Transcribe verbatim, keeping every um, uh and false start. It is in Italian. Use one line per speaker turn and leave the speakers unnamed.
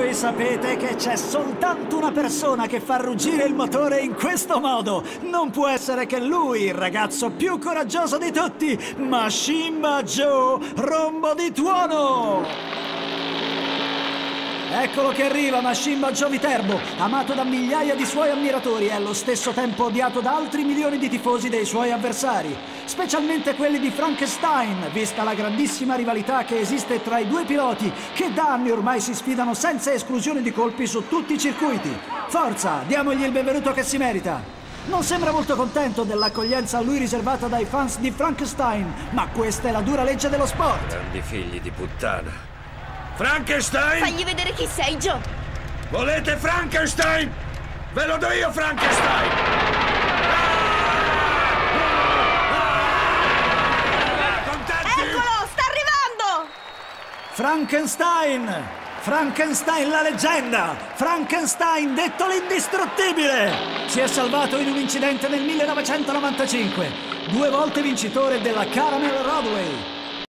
Voi sapete che c'è soltanto una persona che fa ruggire il motore in questo modo. Non può essere che lui, il ragazzo più coraggioso di tutti, Machimba Joe Rombo di Tuono! Eccolo che arriva Machimba Joe Viterbo, amato da migliaia di suoi ammiratori e allo stesso tempo odiato da altri milioni di tifosi dei suoi avversari, specialmente quelli di Frankenstein, vista la grandissima rivalità che esiste tra i due piloti che da anni ormai si sfidano senza esclusione di colpi su tutti i circuiti. Forza, diamogli il benvenuto che si merita! Non sembra molto contento dell'accoglienza a lui riservata dai fans di Frankenstein, ma questa è la dura legge dello sport.
Grandi figli di puttana. Frankenstein?
Fagli vedere chi sei, Joe!
Volete Frankenstein? Ve lo do io, Frankenstein! Contenti?
Eccolo, sta arrivando!
Frankenstein! Frankenstein la leggenda! Frankenstein detto l'indistruttibile! Si è salvato in un incidente nel millenovecentonovantacinque, due volte vincitore della Caramel Roadway.